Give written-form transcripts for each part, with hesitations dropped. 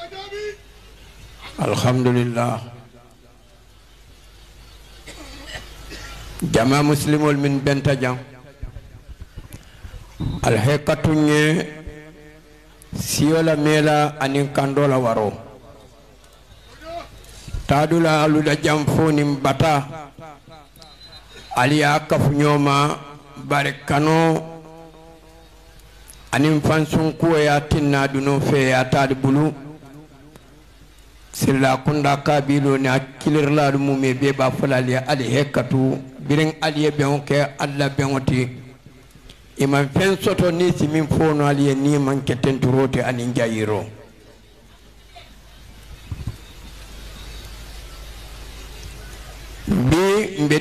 alhamdulillah jama muslimul min benta jam alhekatunye siyola mela anin kandola waro tadula aluda jam fonim bata aliya kafu nyoma barekano anin fansun kuwa ya tinna duno fe ya tadi bulu silla kunda kabilo ni akilirla mume be ba fulali ali hekatu birin ali be onke alla be ngoti imam fen soto ni si min fono ali ni man ketenturote anin jayiro bi mbe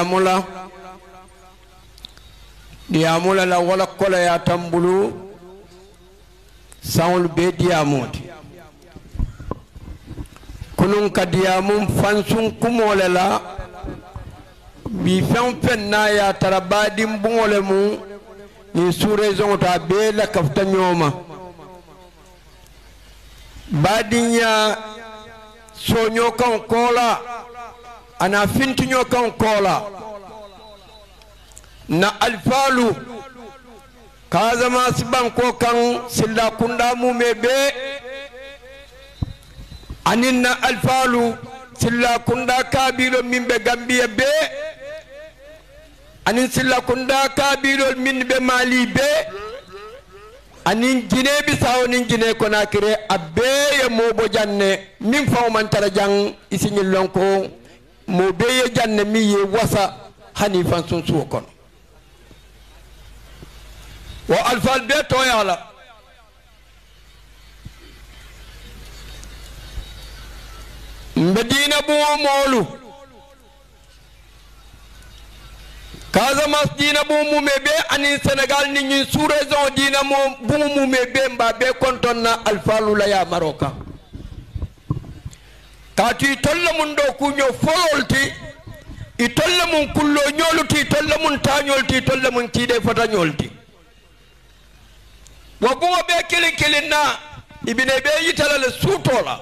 diamula la wala kola ya tambulu sawul be diamoti kunun ka diamum fansun kumole la bi fen na ya tarabadim bungole mu ni sous-région ta be la kafta nyoma badinya sonyo kan kola ana fintinyo kan kola na alfalu kazama siban ko kan silla kunda mu mebe aninna alfalu silla kunda kabilo mimbe gambia be anin silla kunda kabilo minbe mali be anin jine bisawo nin jine konakire abbe ye mobo janne min faw man tara jang isinyil lonko mo be ye janne mi ye wasa hanifan sun suwo kono wa alfal be to yala medina bu molu kaza mas dina bu mu mebe ani senegal ni ñi sous région dina mo bu mu mebe mba be konton na alfalu la ya maroka kati tolla mun do ku ño fololti i tolla mun kullo ñoluti tolla mun tañolti tolla mun tiide fata ñolti wa bungo be kilin na ibine be yitala le sutola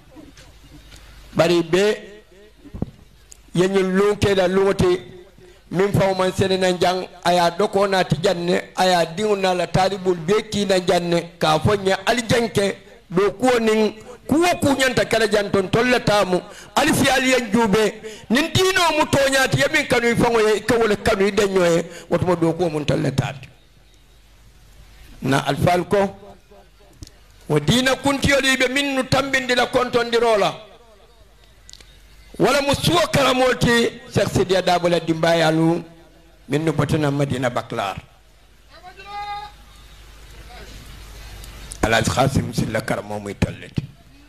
bari be yenyul lunke da lungote min fawman senena jang aya doko na ti janne aya diuna la talibul be ki na janne ka fonya aljanke do ko nin kuwo kunyanta kala janton tollatamu alfi aliyan jube nin dino mu toñati yamin kanu fangoye kawole kanu denyoye wotmo do ko mun tollatati na alfal ko wa dina kuntiyoli be minnu tambindi la kontondirola wala musuwa karamoti Cheikh Sidia Dabola dimbayalu minnu botana Madina Baklar alaj Khasim silla karamo muy talleti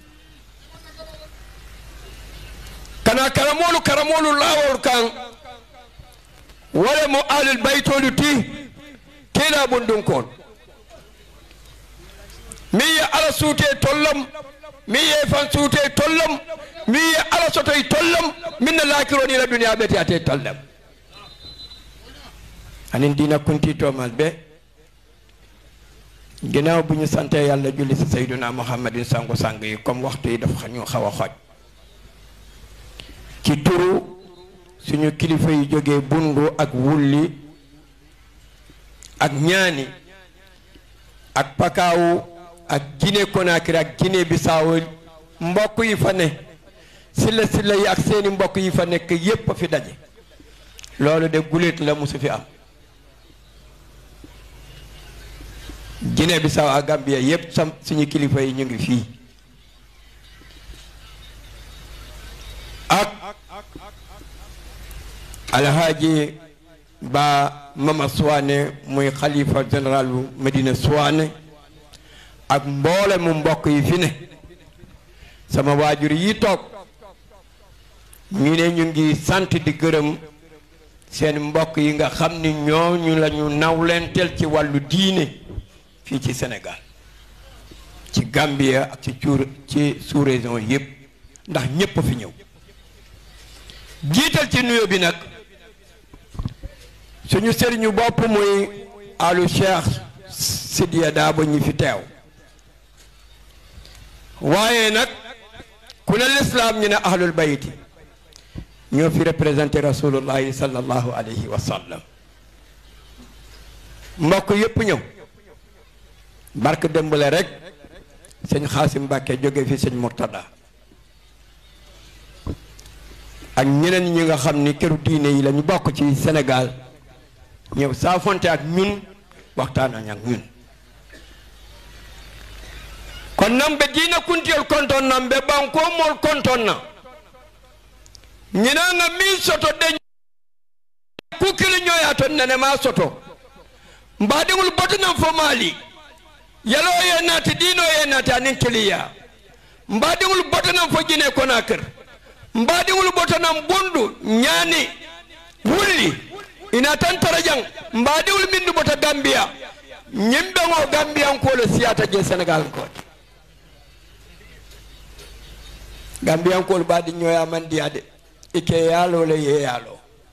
kana karamolu lawol kan wala mo alul baytolu tila bundun kon mi ala suute tollam mi fan suute tollam mi ala sotoy tollam min lakironi la dunya beti ate tollam anin dina kunti to malbe ginaaw buñu sante yalla julli ci sayyiduna muhammadin sango sang yi comme waxtu yi dafa ñu xawa xoj ci turu suñu kilifa yi joge bundu ak wulli ak ñaani ak pakaawu ak Guinée Conakry ak Guinée Bissau mbokk yi fa ne silla yi ak seeni mbokk yi fa nekk yépp fi daje loolu de guléet la musu fi am Guinée Bissau ak Gambia yépp sam suñu kilifa yi ñu ngi fii ak alhaji ba Mama Suwane muy xalifa général Medina Suwane ak mboole mu mbokk yi fi ne sama waajur yi toog ñu ne ñu ngi sant di gërëm seen mbokk yi nga xam ni ñooñu la ñu nawlenteel ci wàllu diine fii ci Sénégal ci Gambia ak ci sous-région yépp ndax ñépp fi ñëw jiital ci nuyo bi nag suñu sëriñu bopp muy alu Cheikh Sidia Dabo ñi fi teew waaye nag ku ne l'islam ñu ne ahlul bayti ñoo fi représenté rasulullahi sallallahu alayhi wa sallam mbokk yépp ñëw barke dembale rek sëñ Xaasim Mbàkke jóge fi sëñ Murtada ak ñeneen ñi nga xam ni këru diine yi lañu bokk ci Sénégal ñëw saafonte ak ñun waxtaan ak ñun kon nambe diina kuntiyol konton nambe banko mol konton na ñina nga mi soto de kukili ñoya ton nene ma soto mbaadiŋol botunan fo maali yalo ye naati diino ye naati anin kiliya mbaadiŋol botunan fo Guinée Conakry mbaadiŋol botunan bundu ñaani wulli ina tan tarajaŋ mbaadiŋol mindu bota Gambia ñimbeŋo Gambiyankolo siyata je Sénégal kooti Gambiyankolo baadi ñoya mandiya de ike yaalo le ye yaalo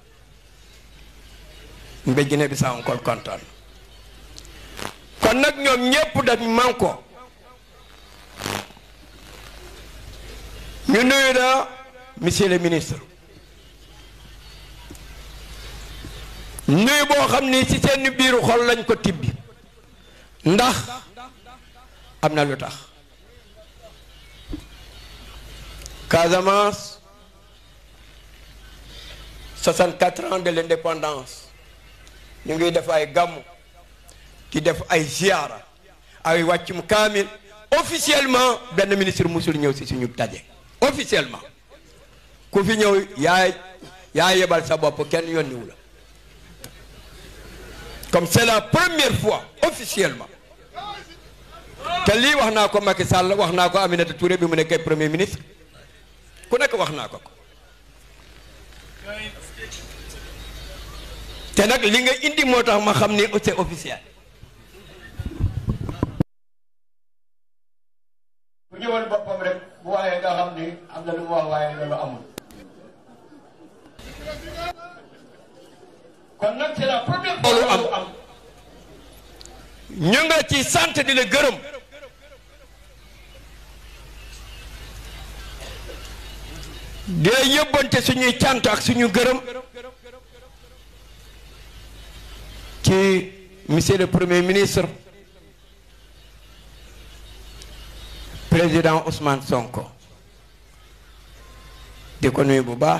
mbe Guinée Bissau kol konton kon nag ñoom ñépp dañ manko ñu nuyu la monsieur le ministre nuyu boo xam ni ci seen biiru xol lañ ko tibbi ndax am na lu tax Casamance 64 ans de l'indépendance ñu ngi def ay gàmmu di def ay ziara ay wàccum kaamil officiellement benn ministre musul ñëw ci suñu daje officiellement ku fi ñëw yaa yebal sa bopp kenn yónniwu la comme c'est la première fois officiellement te lii wax naa ko Macky Sall wax naa ko Aminata Touré bi mu nekkee premier ministre ku nekk wax naa ko te nag li nga indi moo tax ma xam ni c'est officiel bu ñëwal boppam rek bu waxee nga xam ni am na lu mu wax waaye loolu amul kon nag c'est la première fois loolu am ñu nga ci sant di la gërëm di la yóbbante suñuy cant ak suñu gërëm ci monsieur le premier ministre président Ousmane Sonko di ko nuyu bu baax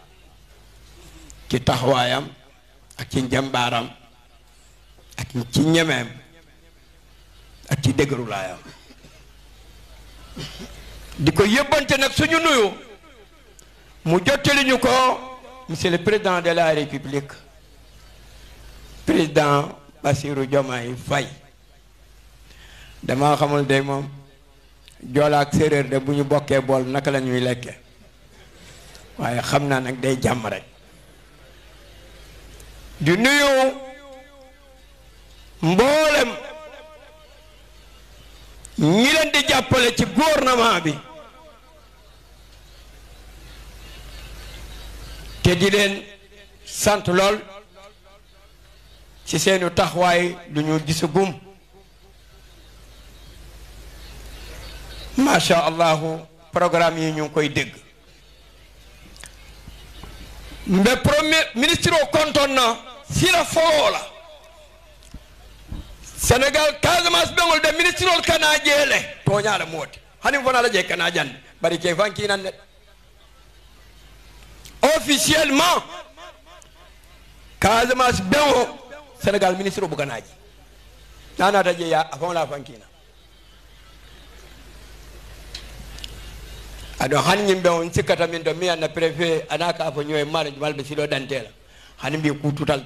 ci taxawaayam ak ci njàmbaaram ak ci ñemeem ak ci dëgërulaayam di ko yóbbante nag suñu nuyu mu jottali ñu ko monsieur le président de la république président Bassirou Diomaye Faye dama xamul de moom joola ak séeréer de bu ñu bokkee bool naka la ñuy lekke waaye xam naa nag day jàmm rek di nuyu mboolem ñi leen di jàppale ci gouvernement bi te di leen sant lool ci seenu taxawaay lu ñu gisagum macha allahu programme yi ñu ngi koy dégg mbe premier ministre o kontoon na sira foo la Sénégal Casamance bengol de ministre ol kana jeele toñaala mooti hanim fona la je kana jande bari ke fanki nan ne officiellement Casamance bengo Sénégal ministre o buganaji nanata jeeya afon la fankina ado han ñimbe on sikkata min do mi anna préfet anaka fo ñoy mala malbe silo dantela hani mbi kututal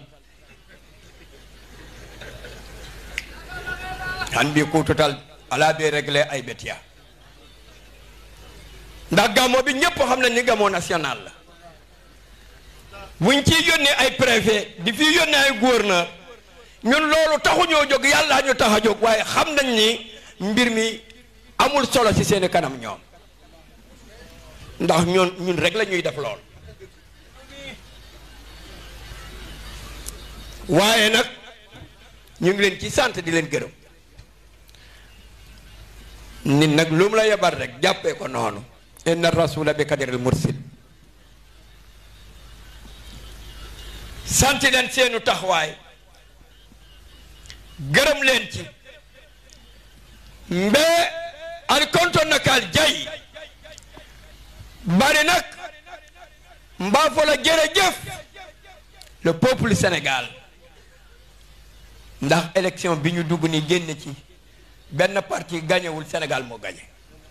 han mbi kututal ala be régler ay betia ndax gamo bi ñepp xam nañ ni gamo national la buñ ci yónnee ay préfet di fi yónnee ay gouverneur ñun loolu taxu ñoo jóg yàlla ñu tax a jóg waaye xam nañ ni mbir mi amul solo ci seen kanam ñoom ndax ñun rek la ñuy def lool waaye nag ñu ngi leen ci sant di leen gërëm nit nag lu mu la yebal rek jàppee ko noonu inna rasula bi kadiril mursil sant leen seenu taxawaay gërëm leen ci mbe al konton nakal jay bari nag mbaa fa la jërëjëf le peuple Sénégal ndax élection bi ñu dugg ni génn ci benn parti gañewul Sénégal moo gañe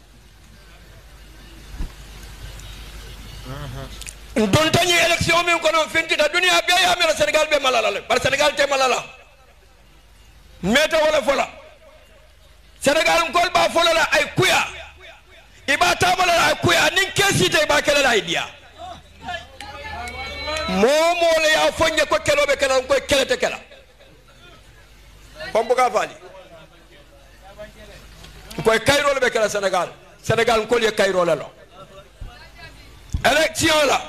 don tañi élection min kono fintita duniya be yamira Sénégal be malala le par Sénégal te malala meta wala fola Sénégal ngol ba fola la ay kuya iba tamala la ay kuya nin kesite ba kala la idea momo le ya fonye ko kelobe kala ko kelete kala pombo ka fali ko kayro le be kala Sénégal ngol ye kayro la lo élection la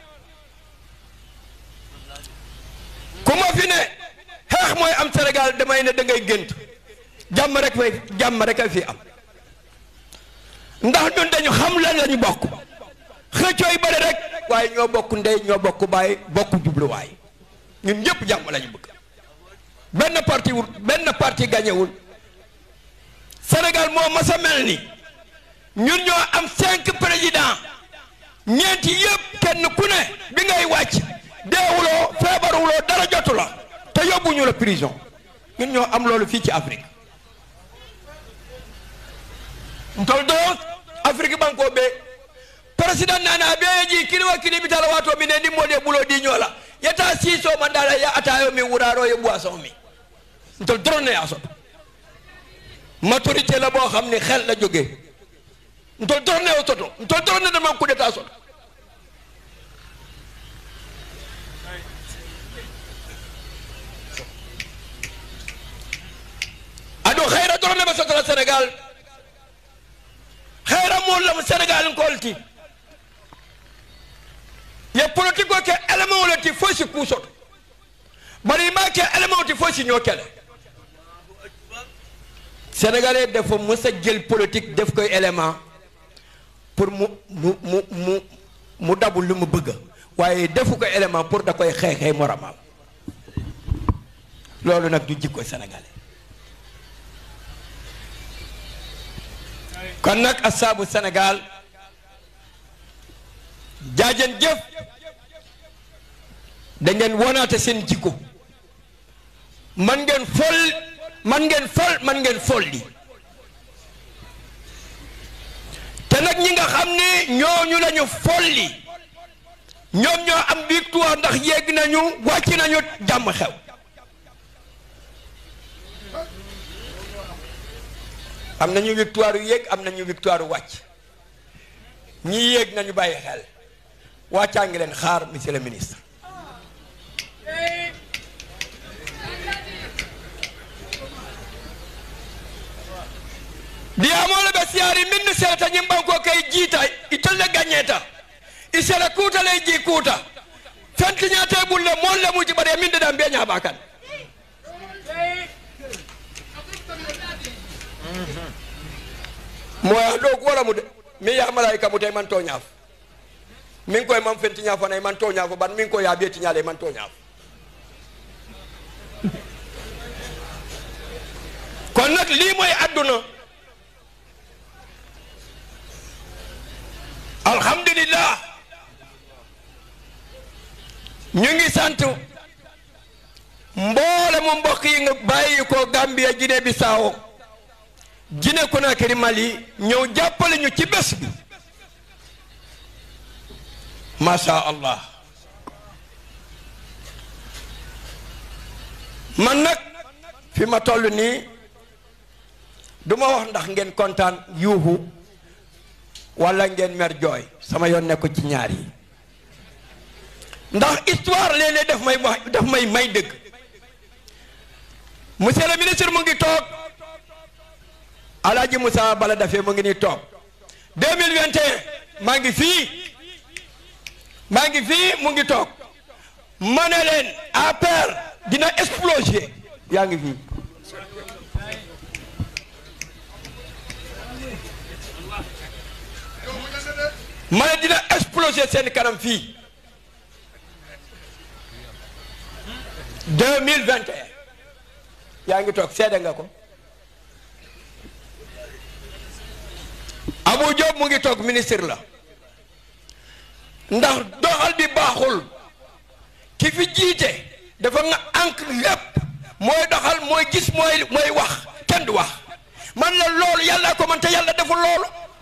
kuma fi ne xeex mooy am Sénégal damay ne da ngay gént jàmm rek a fi am ndax ñun dañu xam lan lañu bokk xëccooy bëri rek waaye ñoo bokk ndey ñoo bokk baay bokk jubluwaay ñun ñëpp jàmm lañu bëgg benn parti gañewul Sénégal moo mas a mel ni ñun ñoo am 5 présidents ñeenti yëpp kenn ku ne bi ngay wàcc deewuloo feebaruloo dara jotu la te yóbbuñu la prison ñun ñoo am loolu fii ci Afrique ntol do Afrique banko be président nana be ji kiliwa kilibitala wato mi ne ni mode bulo di ñola yata siso mandala ya atayo mi wuraro ye boisson mi ntol drone ya so maturité la boo xam ne xel la jógee ntol drone o toto ntol drone de man coup d'état so ado khayra drone ba soto Sénégal khayra mo la Sénégal ngolti ye politique ko ke élément wala ti fo si kuso bari ma ke élément ti fo si ñokele Sénégalais dafa mës a jël politique def koy élément pour mu dabul lu mu bëgg waaye defu ko élément pour da koy xeexee moromam loolu nag du jikko Sénégalais kon nag asaabu Sénégal jaajën jëf da ngeen wonaate seen jikko man ngeen folli te nag ñi nga xam ne ñooñu lañu folli ñoom ñoo am victoire ndax yegg nañu wàcc nañu jàmm xew am nañu victoire yu yéeg am nañu victoire yu wàcc ñi yéeg nañu bàyyi xel wàccaa ngi leen xaar monsieur le ministre diamole be siari minnu selata ñimbanko kay jiita itolle gagneta isela kuuta lay ji kuuta fentiñate bulle mon la muji bare min de dam be ñaba kan moya do ko wala mu de mi ya malaika mu tay man to ñaaf min koy man fentiña fa nay man to ñaaf ban min ko ya beti ñale man to ñaaf kon nak li moy aduna alhamdulillah ñu ngi sant mboole mu mbokk yi nga bàyyi ko Gambia Guinée Bissau Guinée Conakry Mali ñëw jàppale ñu ci bés bi masha Allah man nag fi ma toll nii duma wax ndax ngeen kontaan yuuxu wala ngeen mer jooy sama yoon nekk ci ñaar yi ndax histoire léeg-léeg daf may dëgg monsieur le ministre mu ngi toog Alaaji Moussa Bala Daffé mu ngi nii toog 2021 maa ngi fii mu ngi toog ma ne leen APR dina exploser yaa ngi fii ma ne dina exploser seen kanam fii 2021 yaa ngi toog seede nga ko Abou Diop mu ngi toog ministre la ndax doxal bi baaxul ki fi jiite dafa nga ànk lépp mooy doxal mooy gis mooy wax kenn du wax man la loolu yàlla ko man te yàlla deful loolu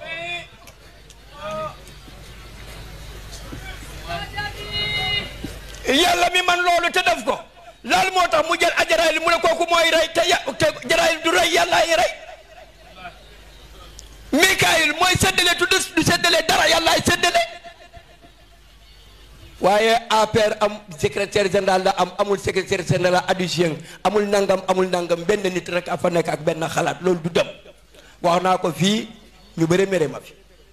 yàlla mi man loolu te def ko laal moo tax mu jël Ajaraayil mu ne kooku mooy rey te Ajaraayil du rey yàlla ay rey Mikaayil mooy séddale du séddale dara yàlla ay séddale waaye APR am secrétaire général la amul secrétaire général adjoint amul nangam benn nit rek a fa nekk ak benn xalaat loolu du dem wax naa ko fii ñu bëri mere ma fi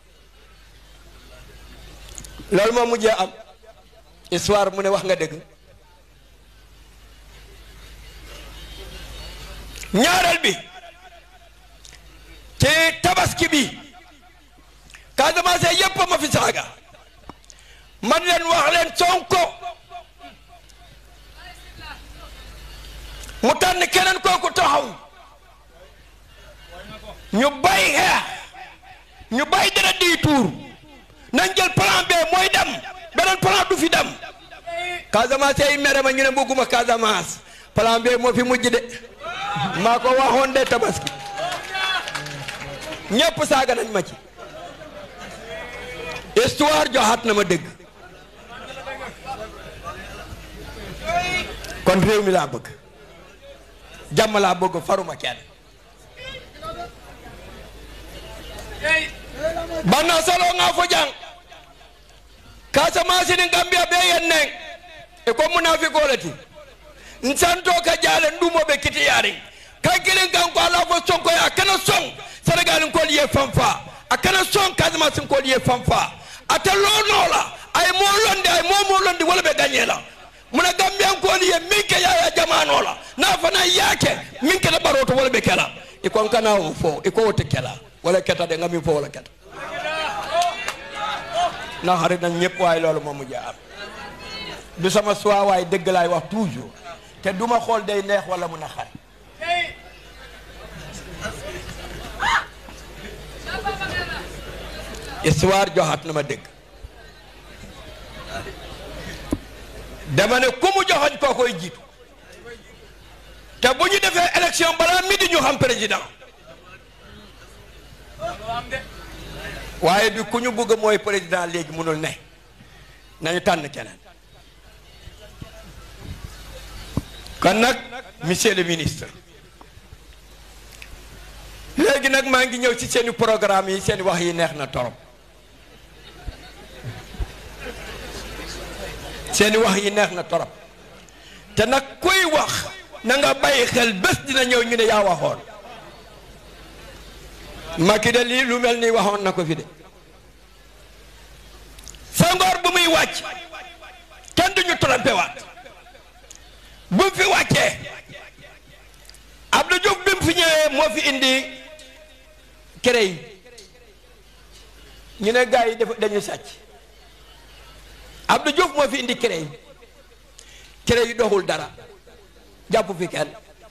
loolu moo mujjee am histoire mu ne wax nga dëgg ñaareel bi ci tabaski bi Casamance yépp ma fi saaga man leen wax leen Sonko mu tànn keneen kooku taxaw ñu bay xeex ñu bay dara di tuur nañ jël plan B mooy dem beneen plan du fi dem Casamance yi mere ma ñu ne bëgguma Casamance plan B moo fi mujj de maa ko waxoon de tabaski ñépp saaga nañ ma ci histoire joxaat na ma dëgg kon réew mi laa bëgg jàmm laa bëgg faruma kenn banna salo nga fo jang Casamance ni Gambia be yenne e ko munafiqolati nsanto ka jale ndumo be kiti yari ka gilen kan ko ala fo Sonko ya kana song Sénégal ko lié famfa akana song Casamance ko lié famfa ata lonola ay mo londi wala be gagnela muna Gambia ko lié minke ya jamano la na fana yake minke da baroto wala be kala e kon kana o fo e ko wote kala wala keta de ngami fo wala keta na xarit nañ ñëpp waaye loolu moo mujj am du sama choix waaye dëgg laay wax toujours te duma xool day neex wala mu naqari histoire joxaat na ma dëgg dama ne ku mu joxoñ koo koy jiitu te bu ñu defee élection balaa midi ñu xam président waaye bi ku ñu bëgg mooy président léegi mënul ne nañu tànn keneen kon nag monsieur le ministre léegi nag maa ngi ñëw ci seeni programme yi seen wax yi neex na torop seeni wax yi neex na torop te nag kuy wax na nga bàyyi xel bés dina ñëw ñu ne yaa waxoon Macky de lii lu mel ni waxoon na ko fi de Senghor bu muy wàcc kenn duñu trompé waat bu fi wàccee Abdou Diouf bi mu fi ñëwee moo fi indi kere yi ñu ne gars yi dañu sàcc Abdou Diouf moo fi indi kere yi doxul dara jàpp fi kenn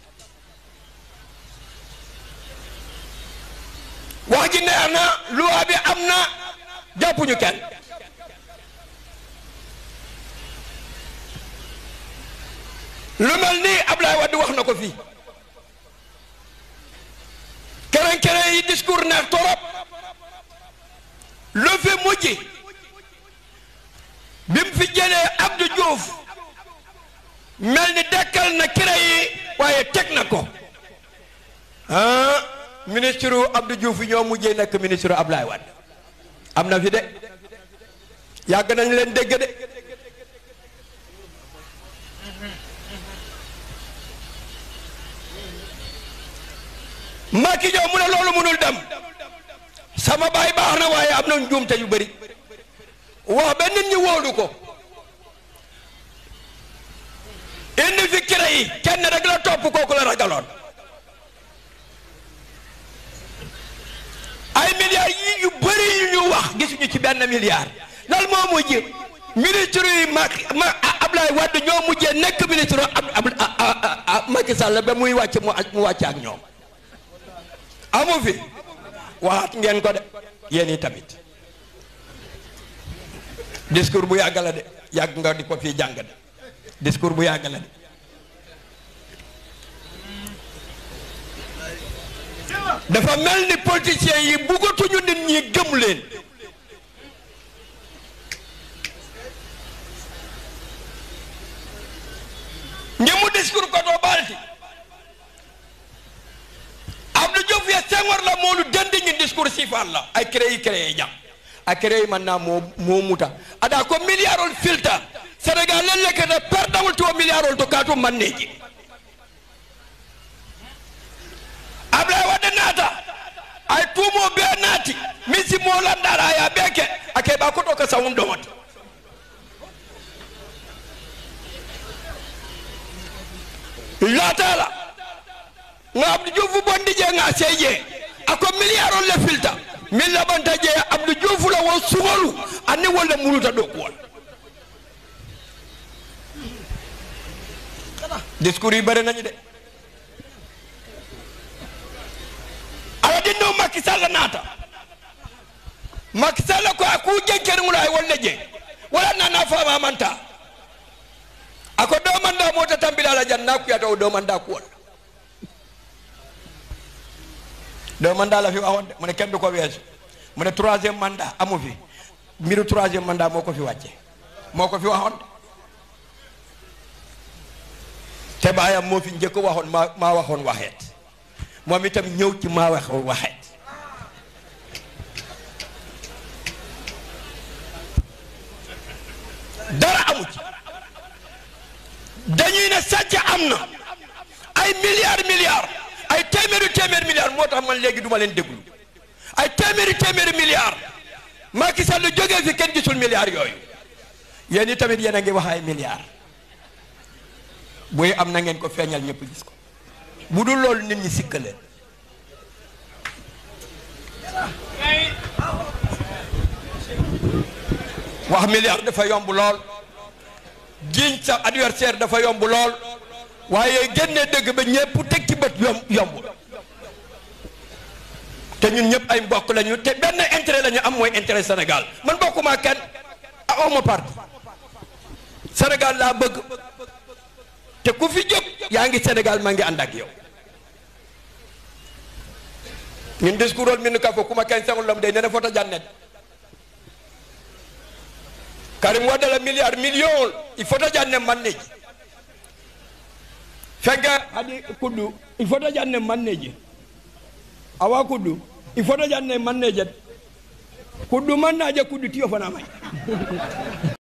wax ji neex na loi bi am na jàppuñu kenn lu mel ni Ablaye Wade wax na ko fii keneen yi discours neex torop lu fi mujj bi mu fi jëlee Abdou Diouf mel ni dekkal na kere yi waaye teg na ko ministre Abdou Diouf ñoo mujjee nekk ministre Ablaye Wade am na fi de yàgg nañ leen dégg de Macky Diop mu ne loolu mënul dem sama baay baax na waaye am na njuumte yu bëri wax ba nit ñi wóolu ko indi fi kere yi kenn rek la topp kooku la ragaloon ay milliards yi yu bëri yu ñu wax gisuñu ci benn benn milliard loolu moo mujj ministre yi Ablaye Wade ñoo mujjee nekk ministre Macky Sall ba muy wàcc mu wàcc ak ñoom amu fi waxaat ngeen ko de yéen i tamit discours bu yàgg la de yàgg nga di ko fii jàng de discours bu yàgg la de dafa mel ni politiciens yi bëggatuñu nit ñi gëm leen ñemu discours ko doo balti Abdou Diouf ya Senghor la moolu dende ñi discours sifal la ay créé jam a créé man na mo muta ada ko milliardol filta Sénégal len lekata perdawul to milliardol to kaatu manneji Ablaye Wade naata ay tuumo be naati misi mo landara ya beke ake ba ko to ka sawum do mata latala nga Abdou Diouf bondi je nga seje ako milliardol le filta min labanta je Abdou Diouf la wo sugolu anni wala muluta do ko discours yi bare nañu de ala dinno Macky Sall naata Macky Sall ko aku jenkere ngula ay wonne je wala nana fama manta ako do manda mota tambila la janna ku yato do manda ko do manda la fi waxon mu ne kenn du ko weesu mu ne 3e mandat amu fi mbiru 3e mandat moko fi wàcce moko fi waxon te baayam moo fi njëkk waxoon maa waxoon waxeet moom itam ñëw ci maa waxoon waxeet dara amu ci dañuy ne sàcc am na ay milliards ay téeméeri milliards moo tax man léegi duma leen déglu ay téeméeri milliards Macky Sall jógee fi kenn gisul milliards yooyu yéen i tamit yéen a ngi wax ay milliards buy am na ngeen ko feeñal ñëpp gis ko bu dul loolu nit ñi sikkaleen wax milliard dafa yomb lool jiiñ sa adversaire dafa yomb lool waaye génne dëgg ba ñëpp teg ci bët yomb te ñun ñëpp ay mbokk lañu te benn intérêt lañu am mooy intérêt Sénégal man bokkuma kenn a oma parti Sénégal laa bëgg te ku fi jóg yaa ngi Sénégal maa ngi ànd ak yow ñun discours min ka fo kuma kenn sangul lam day nene fota jannet Karim Wade la million il faut janne manneji fega hadi kuddu il faut janne manneji awa kuddu il faut janne manneji kuddu mannaje kuddu tiyo fana may